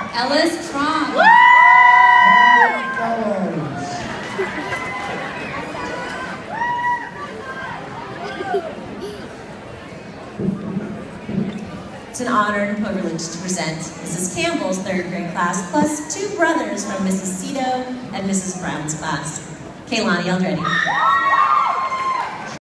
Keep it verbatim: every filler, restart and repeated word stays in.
Ellis Tron. It's an honor and privilege to present Missus Campbell's third grade class, plus two brothers from Missus Cito and Missus Brown's class. Kaylani, y'all ready?